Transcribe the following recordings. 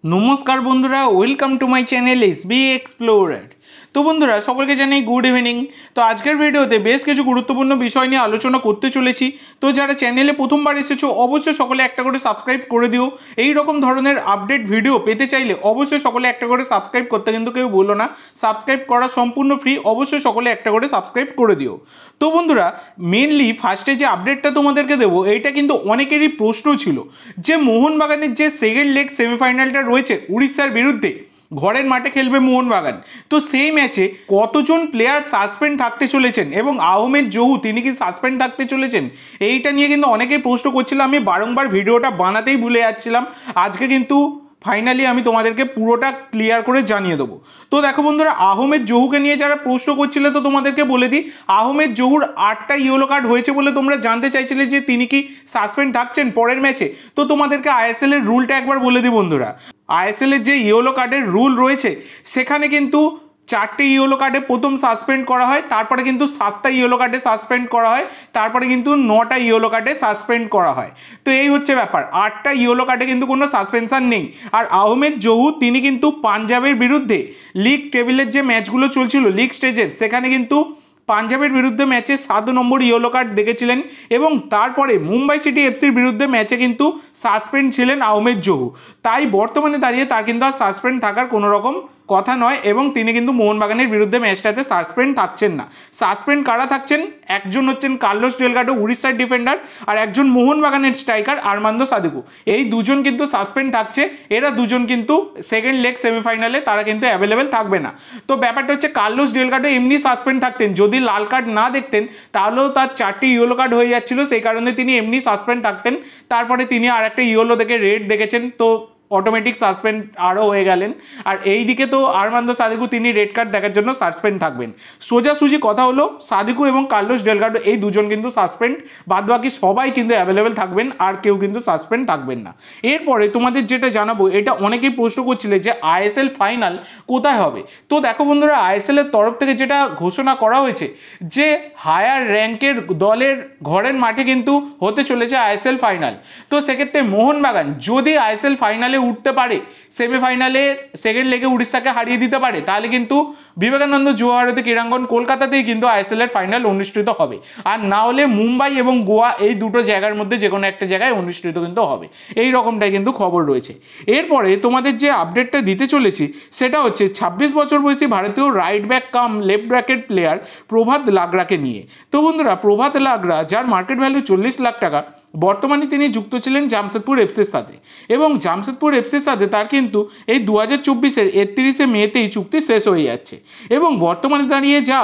নমস্কার বন্ধুরা, welcome to my channel SB explorer. তো বন্ধুরা সকলকে জানাই গুড ইভিনিং। তো আজকের ভিডিওতে বেশ কিছু গুরুত্বপূর্ণ বিষয় নিয়ে আলোচনা করতে চলেছি। তো যারা চ্যানেলে প্রথমবার এসেছো অবশ্যই সকলে একটা করে সাবস্ক্রাইব করে দিও। এই রকম ধরনের আপডেট ভিডিও পেতে চাইলে অবশ্যই সকলে একটা করে সাবস্ক্রাইব করতে কিন্তু কেউ বললো না। সাবস্ক্রাইব করা সম্পূর্ণ ফ্রি, অবশ্যই সকলে একটা করে সাবস্ক্রাইব করে দিও। তো বন্ধুরা মেনলি ফার্স্টে যে আপডেটটা তোমাদেরকে দেবো এইটা কিন্তু অনেকেরই প্রশ্ন ছিল যে মোহনবাগানের যে সেকেন্ড লেগ সেমিফাইনালটা রয়েছে উড়িষ্যার বিরুদ্ধে, ঘরের মাঠে খেলবে মোহনবাগান। তো সেই ম্যাচে কতজন প্লেয়ার সাসপেন্ড থাকতে চলেছেন এবং আহমেদ জহু তিনি কি সাসপেন্ড থাকতে চলেছেন, এইটা নিয়ে কিন্তু অনেকেই প্রশ্ন করছিল। আমি বারংবার ভিডিওটা বানাতেই ভুলে যাচ্ছিলাম। আজকে কিন্তু ফাইনালি আমি তোমাদেরকে পুরোটা ক্লিয়ার করে জানিয়ে দেবো। তো দেখো বন্ধুরা, আহমেদ জহুকে নিয়ে যারা প্রশ্ন করছিলে তো তোমাদেরকে বলে দিই, আহমেদ জহুর 8টা ইয়েলো কার্ড হয়েছে বলে তোমরা জানতে চাইছিলে যে তিনি কি সাসপেন্ড থাকছেন পরের ম্যাচে। তো তোমাদেরকে আইএসএল এর রুলটা একবার বলে দিই বন্ধুরা। আইএসএল এর যে ইয়েলো কার্ডের রুল রয়েছে সেখানে কিন্তু 4টে ইয়েলো কার্ডে প্রথম সাসপেন্ড করা হয়, তারপরে কিন্তু 7টা ইয়েলো কার্ডে সাসপেন্ড করা হয়, তারপরে কিন্তু 9টা ইয়েলো কার্ডে সাসপেন্ড করা হয়। তো এই হচ্ছে ব্যাপার, 8টা ইয়েলো কার্ডে কিন্তু কোনো সাসপেনশন নেই। আর আহমেদ জহু তিনি কিন্তু পাঞ্জাবের বিরুদ্ধে লিগ টেবিলের যে ম্যাচগুলো চলছিল লিগ স্টেজের, সেখানে কিন্তু পাঞ্জাবের বিরুদ্ধে ম্যাচে 7 নম্বর ইয়েলো কার্ড দেখেছিলেন এবং তারপরে মুম্বাই সিটি এফসির বিরুদ্ধে ম্যাচে কিন্তু সাসপেন্ড ছিলেন আহমেদ জহু। তাই বর্তমানে দাঁড়িয়ে তার কিন্তু আর সাসপেন্ড থাকার কোনো রকম কথা নয় এবং তিনি কিন্তু মোহনবাগানের বিরুদ্ধে ম্যাচটাতে সাসপেন্ড থাকছেন না। সাসপেন্ড কারা থাকছেন, একজন হচ্ছেন কার্লোস ডেলগাডো উড়িষ্যার ডিফেন্ডার, আর একজন মোহনবাগানের স্ট্রাইকার আর্মান্দো সাদিকু। এই দুজন কিন্তু সাসপেন্ড থাকছে। এরা দুজন কিন্তু সেকেন্ড লেগ সেমিফাইনালে তারা কিন্তু অ্যাভেলেবেল থাকবে না। তো ব্যাপারটা হচ্ছে কার্লোস ডেলগাডো এমনি সাসপেন্ড থাকতেন, যদি লাল কার্ড না দেখতেন তাহলেও তার 4টি ইয়েলো কার্ড হয়ে যাচ্ছিল, সেই কারণে তিনি এমনি সাসপেন্ড থাকতেন। তারপরে তিনি আর একটা ইয়েলো দেখে রেড দেখেছেন, তো অটোমেটিক সাসপেন্ড আরও হয়ে গেলেন। আর এই দিকে তো আর্মান্দো সাদিকু তিনি রেড কার্ড দেখার জন্য সাসপেন্ড থাকবেন। সোজাসুজি কথা হলো সাদিকু এবং কার্লোস ডেলগাডো এই দুজন কিন্তু সাসপেন্ড, বাদবাকি সবাই কিন্তু অ্যাভেলেবেল থাকবেন, আর কেউ কিন্তু সাসপেন্ড থাকবেন না। এরপরে তোমাদের যেটা জানাবো, এটা অনেকেই প্রশ্ন করছিলে যে আইএসএল ফাইনাল কোথায় হবে। তো দেখো বন্ধুরা, আইএসএল এর তরফ থেকে যেটা ঘোষণা করা হয়েছে যে হায়ার র্যাঙ্কের দলের ঘরের মাঠে কিন্তু হতে চলেছে আইএসএল ফাইনাল। তো সেক্ষেত্রে মোহনবাগান যদি আইএসএল ফাইনালে উঠতে পারে, সেমিফাইনালে সেকেন্ড লেগে উড়িষ্যাকে হারিয়ে দিতে পারে, তাহলে কিন্তু বিবেকানন্দ যুব ভারতী ক্রীড়াঙ্গন কলকাতাতেই কিন্তু আইএসএল এর ফাইনাল অনুষ্ঠিত হবে। আর না হলে মুম্বাই এবং গোয়া এই দুটো জায়গার মধ্যে যে কোনো একটা জায়গায় অনুষ্ঠিত কিন্তু হবে। এই রকমটাই কিন্তু খবর রয়েছে। এরপরে তোমাদের যে আপডেটটা দিতে চলেছি সেটা হচ্ছে 26 বছর বয়সী ভারতীয় right back cum left bracket player Prabhat লাগরাকে নিয়ে। তো বন্ধুরা, প্রভাত লাগরা যার মার্কেট ভ্যালু 40 লাখ টাকা, বর্তমানে তিনি যুক্ত ছিলেন জামশেদপুর এফসির সাথে এবং জামশেদপুর এফসির সাথে তার কিন্তু এই 2024-এর 31শে মেতেই চুক্তি শেষ হয়ে যাচ্ছে। এবং বর্তমানে দাঁড়িয়ে যা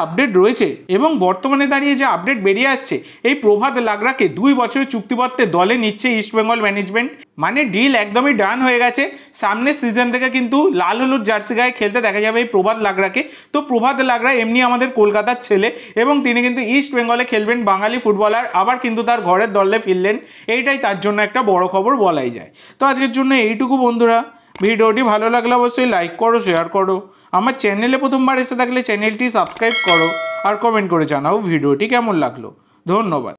আপডেট বেরিয়ে আসছে, এই প্রভাত লাগরাকে 2 বছরের চুক্তিপত্রে দলে নিচ্ছে ইস্টবেঙ্গল ম্যানেজমেন্ট। মানে ডিল একদমই ডান হয়ে গেছে। সামনের সিজন থেকে কিন্তু লাল হলুদ জার্সি গায়ে খেলতে দেখা যাবে এই প্রভাত লাগরাকে। তো প্রভাত লাগরা এমনি আমাদের কলকাতার ছেলে এবং তিনি কিন্তু ইস্ট বেঙ্গলে খেলবেন, বাঙালি ফুটবলার, আবার কিন্তু তার ঘরের দলে ফিরলেন। এইটাই তার জন্য একটা বড় খবর বলাই যায়। তো আজকের জন্য এইটুকু বন্ধুরা। ভিডিওটি ভালো লাগলে অবশ্যই লাইক করো, শেয়ার করো। আমার চ্যানেলে প্রথমবার এসে থাকলে চ্যানেলটি সাবস্ক্রাইব করো আর কমেন্ট করে জানাও ভিডিওটি কেমন লাগলো। ধন্যবাদ।